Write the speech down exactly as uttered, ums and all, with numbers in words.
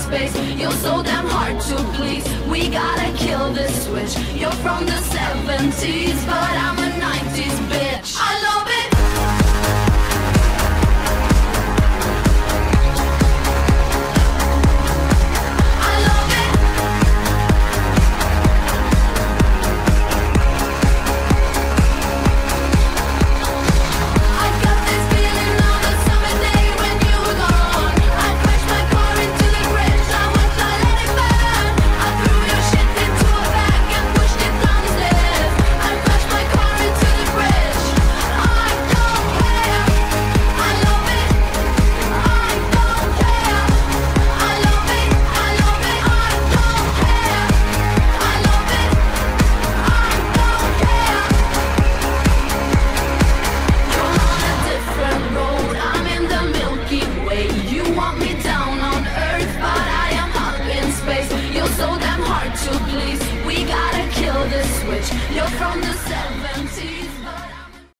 space. You're so damn hard to please. We gotta kill this switch. You're from the seventies, but I'm a nineties bitch. I love it. So damn hard to please. We gotta kill this switch. You're from the seventies.